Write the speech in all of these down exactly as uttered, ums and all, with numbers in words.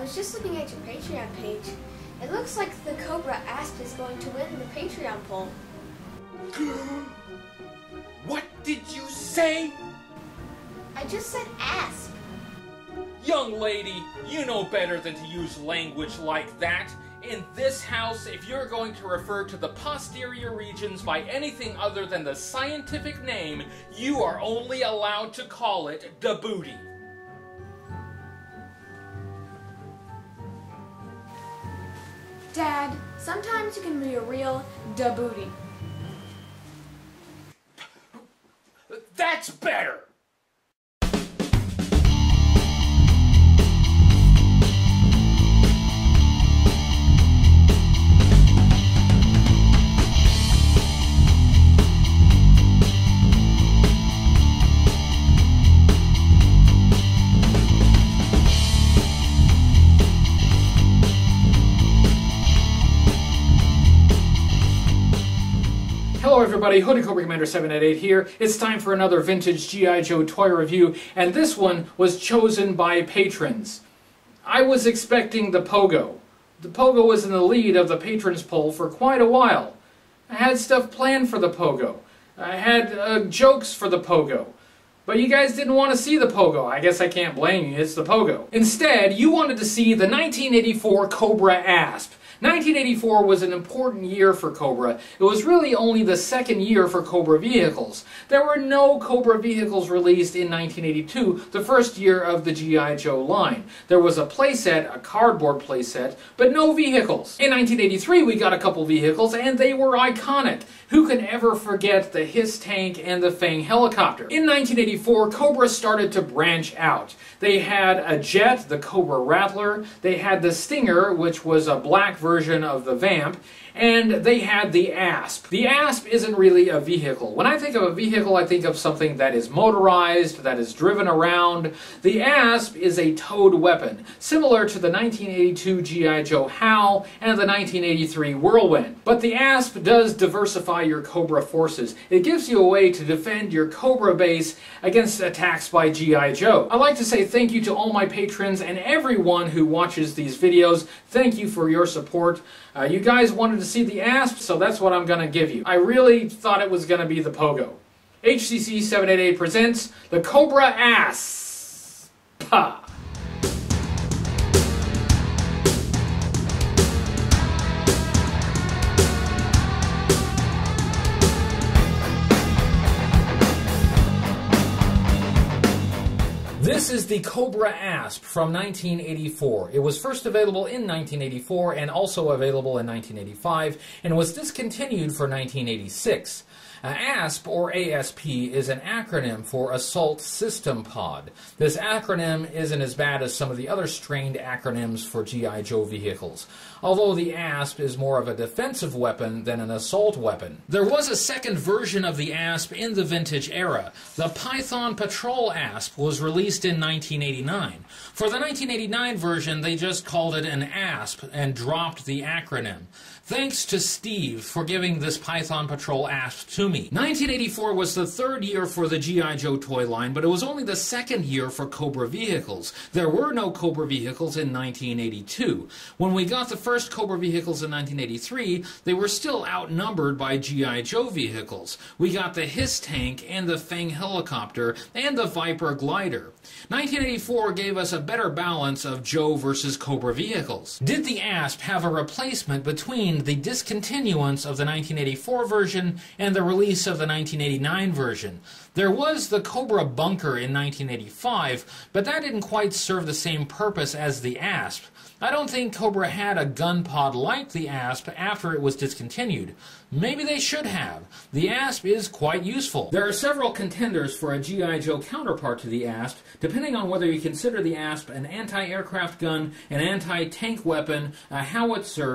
was just looking at your Patreon page. It looks like the Cobra Asp is going to win the Patreon poll. What did you say? I just said Asp. Young lady, you know better than to use language like that. In this house, if you're going to refer to the posterior regions by anything other than the scientific name, you are only allowed to call it da booty. Dad, sometimes you can be a real da booty. That's better! Hello everybody, Hooded Cobra Commander seven eight eight here. It's time for another vintage G I Joe toy review, and this one was chosen by patrons. I was expecting the Pogo. The Pogo was in the lead of the patrons poll for quite a while. I had stuff planned for the Pogo. I had uh, jokes for the Pogo. But you guys didn't want to see the Pogo. I guess I can't blame you, it's the Pogo. Instead, you wanted to see the nineteen eighty-four Cobra Asp. nineteen eighty-four was an important year for Cobra. It was really only the second year for Cobra vehicles. There were no Cobra vehicles released in nineteen eighty-two, the first year of the G I Joe line. There was a playset, a cardboard playset, but no vehicles. In nineteen eighty-three we got a couple vehicles and they were iconic. Who can ever forget the Hiss tank and the Fang helicopter? In nineteen eighty-four, Cobra started to branch out. They had a jet, the Cobra Rattler. They had the Stinger, which was a black version of the Vamp. And they had the Asp. The Asp isn't really a vehicle. When I think of a vehicle, I think of something that is motorized, that is driven around. The Asp is a towed weapon, similar to the nineteen eighty-two G I Joe Hal and the nineteen eighty-three Whirlwind. But the Asp does diversify your Cobra forces. It gives you a way to defend your Cobra base against attacks by G I Joe. I'd like to say thank you to all my patrons and everyone who watches these videos. Thank you for your support. Uh, you guys wanted to see the Asp, so that's what I'm going to give you. I really thought it was going to be the Pogo. H C C seven eight eight presents the Cobra Asp. Pa. This is the Cobra Asp from nineteen eighty-four. It was first available in nineteen eighty-four and also available in nineteen eighty-five and was discontinued for nineteen eighty-six. Uh, ASP, or A S P, is an acronym for Assault System Pod. This acronym isn't as bad as some of the other strained acronyms for G I Joe vehicles, although the Asp is more of a defensive weapon than an assault weapon. There was a second version of the Asp in the vintage era. The Python Patrol Asp was released in nineteen eighty-nine. For the nineteen eighty-nine version, they just called it an Asp and dropped the acronym. Thanks to Steve for giving this Python Patrol Asp to me. nineteen eighty-four was the third year for the G I Joe toy line, but it was only the second year for Cobra vehicles. There were no Cobra vehicles in nineteen eighty-two. When we got the first Cobra vehicles in nineteen eighty-three, they were still outnumbered by G I Joe vehicles. We got the Hiss tank and the Fang helicopter and the Viper glider. nineteen eighty-four gave us a better balance of Joe versus Cobra vehicles. Did the Asp have a replacement between the discontinuance of the nineteen eighty-four version and the release of the nineteen eighty-nine version? There was the Cobra Bunker in nineteen eighty-five, but that didn't quite serve the same purpose as the Asp. I don't think Cobra had a gun pod like the Asp after it was discontinued. Maybe they should have. The Asp is quite useful. There are several contenders for a G I Joe counterpart to the Asp, depending on whether you consider the Asp an anti-aircraft gun, an anti-tank weapon, a howitzer.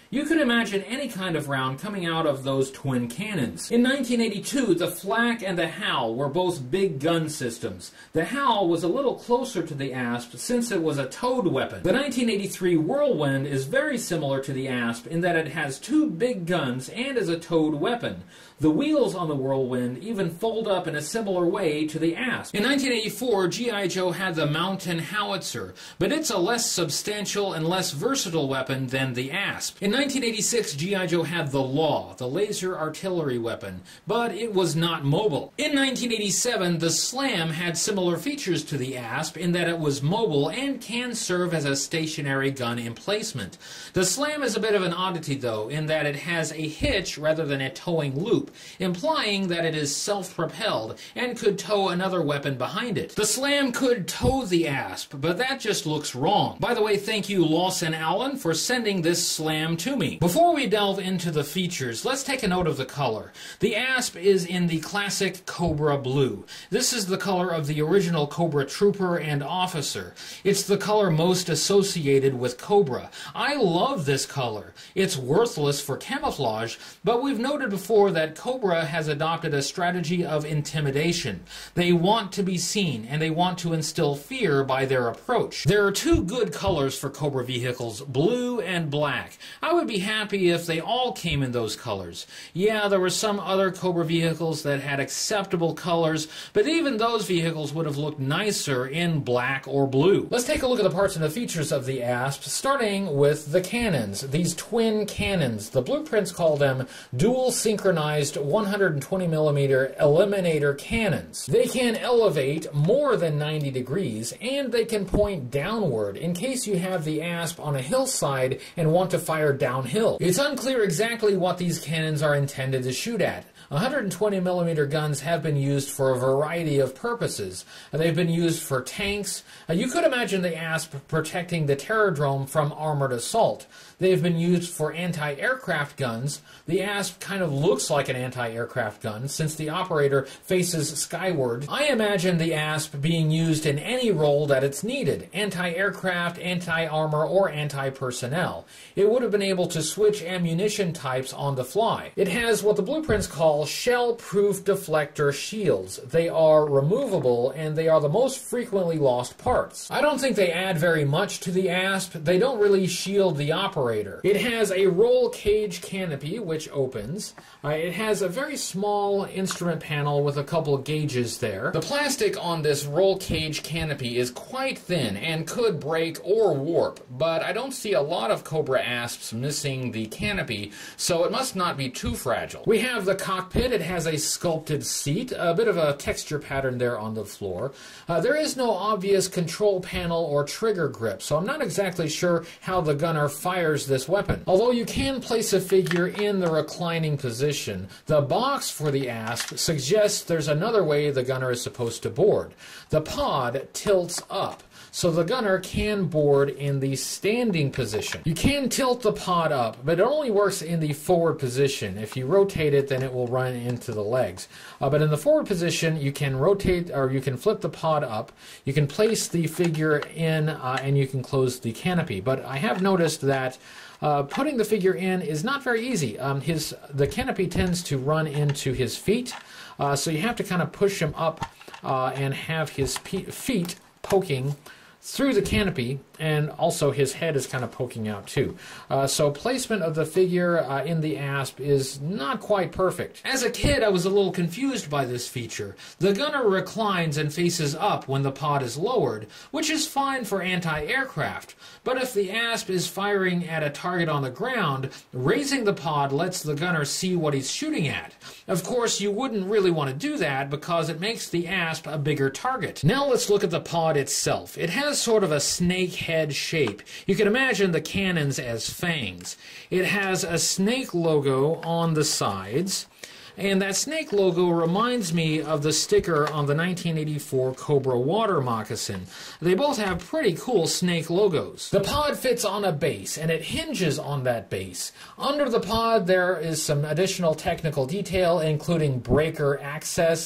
You could imagine any kind of round coming out of those twin cannons. In nineteen eighty-two, the Flak and the Hal were both big gun systems. The Hal was a little closer to the Asp since it was a towed weapon. The nineteen eighty-three Whirlwind is very similar to the Asp in that it has two big guns and is a towed weapon. The wheels on the Whirlwind even fold up in a similar way to the Asp. In nineteen eighty-four, G I. Joe had the Mountain Howitzer, but it's a less substantial and less versatile weapon than the Asp. In nineteen eighty-six, G I. Joe had the Law, the laser artillery weapon, but it was not mobile. In nineteen eighty-seven, the Slam had similar features to the Asp in that it was mobile and can serve as a stationary gun emplacement. The Slam is a bit of an oddity, though, in that it has a hitch rather than a towing loop, implying that it is self-propelled and could tow another weapon behind it. The Slam could tow the Asp, but that just looks wrong. By the way, thank you Lawson Allen for sending this Slam to me. Before we delve into the features, let's take a note of the color. The Asp is in the classic Cobra blue. This is the color of the original Cobra Trooper and Officer. It's the color most associated with Cobra. I love this color. It's worthless for camouflage, but we've noted before that Cobra has adopted a strategy of intimidation. They want to be seen, and they want to instill fear by their approach. There are two good colors for Cobra vehicles, blue and black. I would be happy if they all came in those colors. Yeah, there were some other Cobra vehicles that had acceptable colors, but even those vehicles would have looked nicer in black or blue. Let's take a look at the parts and the features of the Asp, starting with the cannons, these twin cannons. The blueprints call them dual synchronized one hundred twenty millimeter eliminator cannons. They can elevate more than ninety degrees, and they can point downward in case you have the Asp on a hillside and want to fire downhill. It's unclear exactly what these cannons are intended to shoot at. one hundred twenty millimeter guns have been used for a variety of purposes. They've been used for tanks. You could imagine the Asp protecting the Terrordrome from armored assault. They've been used for anti-aircraft guns. The Asp kind of looks like an anti-aircraft gun since the operator faces skyward. I imagine the Asp being used in any role that it's needed, anti-aircraft, anti-armor, or anti-personnel. It would have been able to switch ammunition types on the fly. It has what the blueprints call shell-proof deflector shields. They are removable, and they are the most frequently lost parts. I don't think they add very much to the Asp. They don't really shield the operator. It has a roll cage canopy, which opens. Uh, it has a very small instrument panel with a couple of gauges there. The plastic on this roll cage canopy is quite thin and could break or warp, but I don't see a lot of Cobra Asps missing the canopy, so it must not be too fragile. We have the cockpit. It has a sculpted seat, a bit of a texture pattern there on the floor. Uh, there is no obvious control panel or trigger grip, so I'm not exactly sure how the gunner fires this weapon. Although you can place a figure in the reclining position, the box for the Asp suggests there's another way the gunner is supposed to board. The pod tilts up, so the gunner can board in the standing position. You can tilt the pod up, but it only works in the forward position. If you rotate it, then it will run into the legs. Uh, but in the forward position, you can rotate, or you can flip the pod up, you can place the figure in, uh, and you can close the canopy. But I have noticed that Uh, putting the figure in is not very easy. Um, his the canopy tends to run into his feet, uh, so you have to kind of push him up uh, and have his feet poking through the canopy, and also his head is kind of poking out too. Uh, so placement of the figure uh, in the Asp is not quite perfect. As a kid, I was a little confused by this feature. The gunner reclines and faces up when the pod is lowered, which is fine for anti-aircraft. But if the Asp is firing at a target on the ground, raising the pod lets the gunner see what he's shooting at. Of course, you wouldn't really want to do that because it makes the Asp a bigger target. Now let's look at the pod itself. It has sort of a snake head shape. You can imagine the cannons as fangs. It has a snake logo on the sides, and that snake logo reminds me of the sticker on the nineteen eighty-four Cobra water moccasin. They both have pretty cool snake logos. The pod fits on a base, and it hinges on that base. Under the pod, there is some additional technical detail, including breaker access.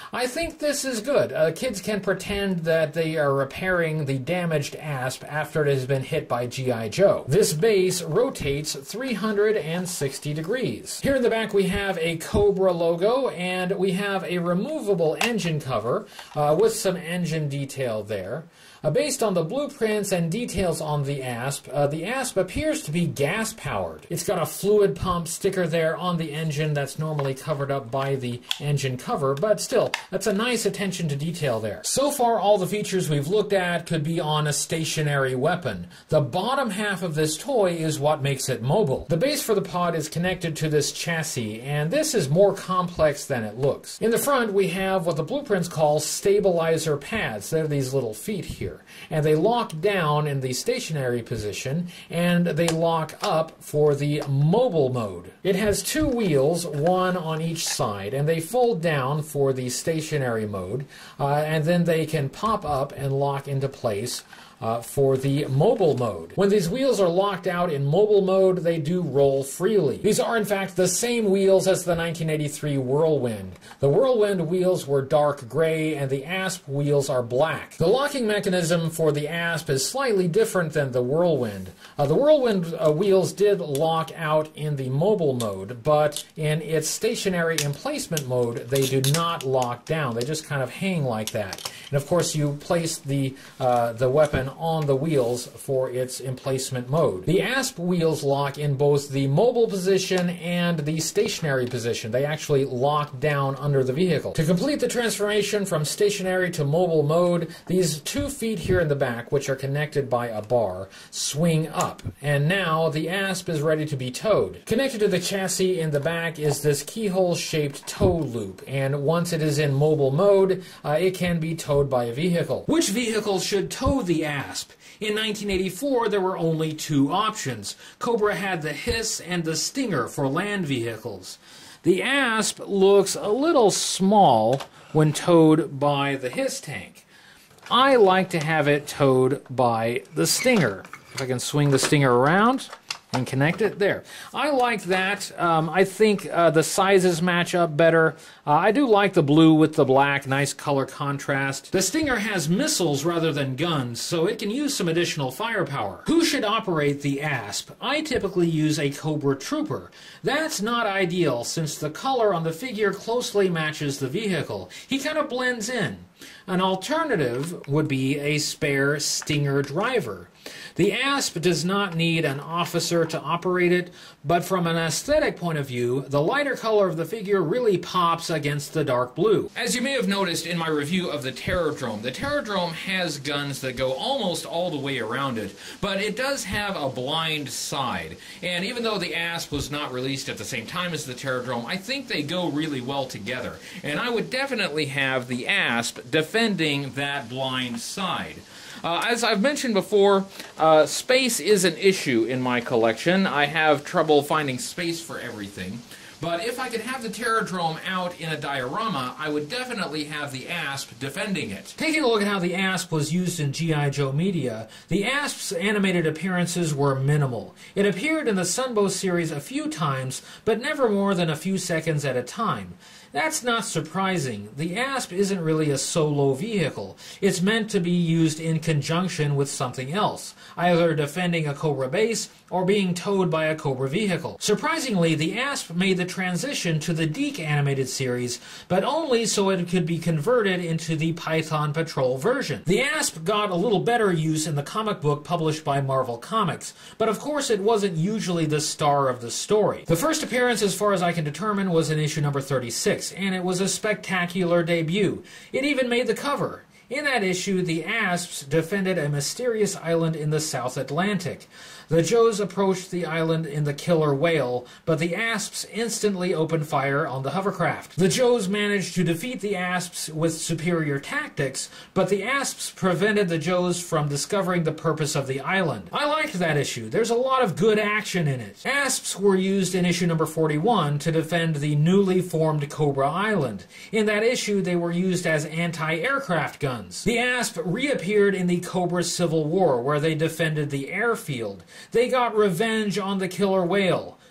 I think this is good. Uh, kids can pretend that they are repairing the damaged asp after it has been hit by G I Joe. This base rotates three hundred sixty degrees. Here in the back we have a Cobra logo, and we have a removable engine cover uh, with some engine detail there. Uh, based on the blueprints and details on the asp, uh, the asp appears to be gas-powered. It's got a fluid pump sticker there on the engine that's normally covered up by the engine cover, but still, that's a nice attention to detail there. So far, all the features we've looked at could be on a stationary weapon. The bottom half of this toy is what makes it mobile. The base for the pod is connected to this chassis, and this is more complex than it looks. In the front, we have what the blueprints call stabilizer pads. They're these little feet here. And they lock down in the stationary position, and they lock up for the mobile mode. It has two wheels, one on each side, and they fold down for the stationary mode, uh, and then they can pop up and lock into place Uh, for the mobile mode. When these wheels are locked out in mobile mode, they do roll freely. These are in fact the same wheels as the nineteen eighty-three Whirlwind. The Whirlwind wheels were dark gray and the Asp wheels are black. The locking mechanism for the Asp is slightly different than the Whirlwind. Uh, the Whirlwind uh, wheels did lock out in the mobile mode, but in its stationary emplacement mode, they do not lock down. They just kind of hang like that. And of course, you place the, uh, the weapon on the wheels for its emplacement mode. The Asp wheels lock in both the mobile position and the stationary position. They actually lock down under the vehicle. To complete the transformation from stationary to mobile mode, these two feet here in the back, which are connected by a bar, swing up. And now the Asp is ready to be towed. Connected to the chassis in the back is this keyhole-shaped tow loop, and once it is in mobile mode, uh, it can be towed by a vehicle. Which vehicle should tow the Asp? Asp. In nineteen eighty-four, there were only two options. Cobra had the Hiss and the Stinger for land vehicles. The Asp looks a little small when towed by the Hiss tank. I like to have it towed by the Stinger. If I can swing the Stinger around and connect it there. I like that. Um, I think uh, the sizes match up better. Uh, I do like the blue with the black, nice color contrast. The Stinger has missiles rather than guns, so it can use some additional firepower. Who should operate the Asp? I typically use a Cobra Trooper. That's not ideal since the color on the figure closely matches the vehicle. He kind of blends in. An alternative would be a spare Stinger driver. The Asp does not need an officer to operate it, but from an aesthetic point of view, the lighter color of the figure really pops against the dark blue. As you may have noticed in my review of the Terrordrome, the Terrordrome has guns that go almost all the way around it, but it does have a blind side. And even though the Asp was not released at the same time as the Terrordrome, I think they go really well together. And I would definitely have the Asp defending that blind side. Uh, as I've mentioned before, uh, space is an issue in my collection. I have trouble finding space for everything. But if I could have the Terrordrome out in a diorama, I would definitely have the Asp defending it. Taking a look at how the Asp was used in G I Joe media, the Asp's animated appearances were minimal. It appeared in the Sunbow series a few times, but never more than a few seconds at a time. That's not surprising. The Asp isn't really a solo vehicle. It's meant to be used in conjunction with something else, either defending a Cobra base or being towed by a Cobra vehicle. Surprisingly, the Asp made the transition to the Deke animated series, but only so it could be converted into the Python Patrol version. The Asp got a little better use in the comic book published by Marvel Comics, but of course it wasn't usually the star of the story. The first appearance, as far as I can determine, was in issue number thirty-six. And it was a spectacular debut. It even made the cover. In that issue, the Asps defended a mysterious island in the South Atlantic. The Joes approached the island in the killer whale, but the Asps instantly opened fire on the hovercraft. The Joes managed to defeat the Asps with superior tactics, but the Asps prevented the Joes from discovering the purpose of the island. I liked that issue. There's a lot of good action in it. Asps were used in issue number forty-one to defend the newly formed Cobra Island. In that issue, they were used as anti-aircraft guns. The Asp reappeared in the Cobra Civil War, where they defended the airfield. They got revenge on the killer whale.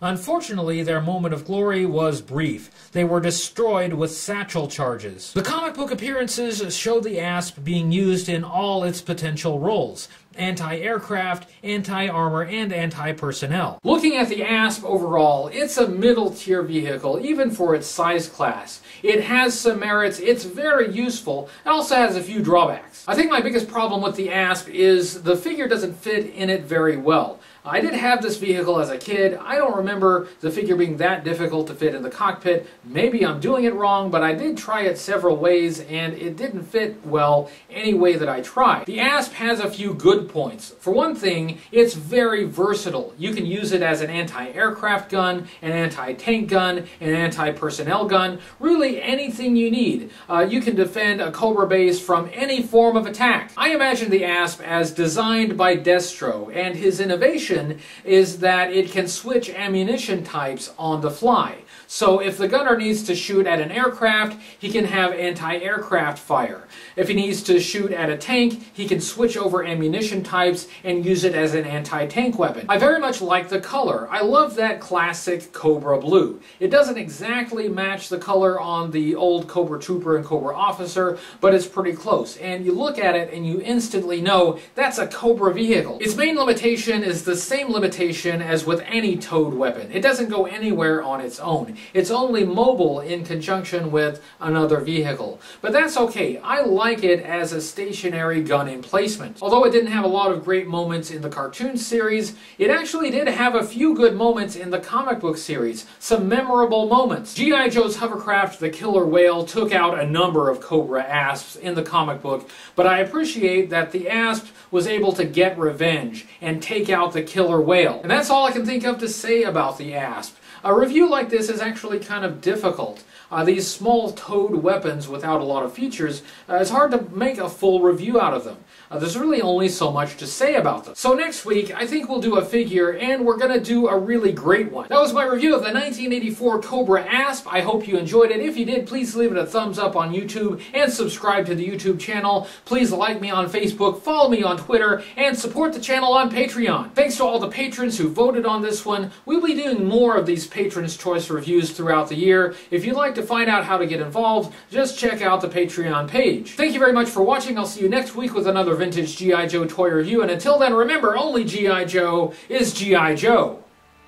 Unfortunately, their moment of glory was brief. They were destroyed with satchel charges. The comic book appearances show the Asp being used in all its potential roles: anti-aircraft, anti-armor, and anti-personnel. Looking at the Asp overall, it's a middle-tier vehicle, even for its size class. It has some merits, it's very useful, it also has a few drawbacks. I think my biggest problem with the Asp is the figure doesn't fit in it very well. I did have this vehicle as a kid. I don't remember the figure being that difficult to fit in the cockpit. Maybe I'm doing it wrong, but I did try it several ways and it didn't fit well any way that I tried. The Asp has a few good points. For one thing, it's very versatile. You can use it as an anti-aircraft gun, an anti-tank gun, an anti-personnel gun, really anything you need. Uh, you can defend a Cobra base from any form of attack. I imagine the Asp as designed by Destro, and his innovation is that it can switch ammunition types on the fly. So if the gunner needs to shoot at an aircraft, he can have anti-aircraft fire. If he needs to shoot at a tank, he can switch over ammunition types and use it as an anti-tank weapon. I very much like the color. I love that classic Cobra blue. It doesn't exactly match the color on the old Cobra Trooper and Cobra Officer, but it's pretty close. And you look at it and you instantly know that's a Cobra vehicle. Its main limitation is the same limitation as with any towed weapon. It doesn't go anywhere on its own. It's only mobile in conjunction with another vehicle. But that's okay. I like it as a stationary gun emplacement. Although it didn't have a lot of great moments in the cartoon series, it actually did have a few good moments in the comic book series. Some memorable moments. G I. Joe's hovercraft, the Killer Whale, took out a number of Cobra Asps in the comic book, but I appreciate that the Asp was able to get revenge and take out the Killer Whale. And that's all I can think of to say about the Asp. A review like this is actually kind of difficult. Uh, these small towed weapons without a lot of features, uh, it's hard to make a full review out of them. Uh, there's really only so much to say about them. So next week, I think we'll do a figure, and we're going to do a really great one. That was my review of the nineteen eighty-four Cobra Asp. I hope you enjoyed it. If you did, please leave it a thumbs up on YouTube and subscribe to the YouTube channel. Please like me on Facebook, follow me on Twitter, and support the channel on Patreon. Thanks to all the patrons who voted on this one. We'll be doing more of these Patrons' Choice reviews throughout the year. If you'd like to find out how to get involved, just check out the Patreon page. Thank you very much for watching. I'll see you next week with another vintage G I. Joe toy review, and until then, remember, only G I. Joe is G I. Joe.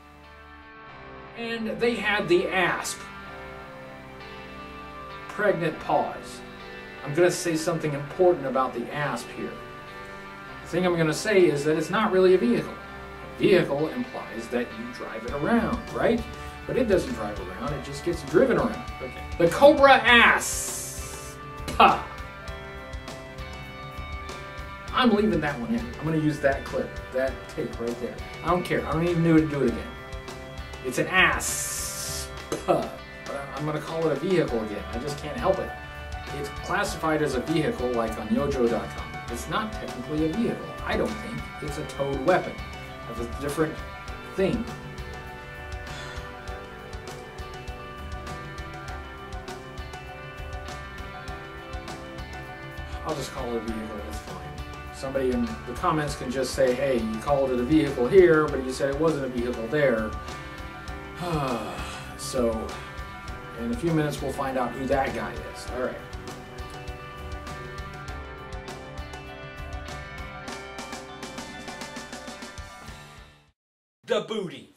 And they had the Asp. Pregnant pause. I'm going to say something important about the Asp here. The thing I'm going to say is that it's not really a vehicle. A vehicle implies that you drive it around, right? But it doesn't drive around, it just gets driven around. Okay. The Cobra Asp. Pa. I'm leaving that one in. I'm going to use that clip, that tape right there. I don't care. I don't even need to do it again. It's an Asp. But I'm going to call it a vehicle again. I just can't help it. It's classified as a vehicle like on Yojo dot com. It's not technically a vehicle. I don't think. It's a towed weapon. It's a different thing. I'll just call it a vehicle, it's fine. Somebody in the comments can just say, hey, you called it a vehicle here, but you said it wasn't a vehicle there. So, in a few minutes we'll find out who that guy is. Alright. The booty.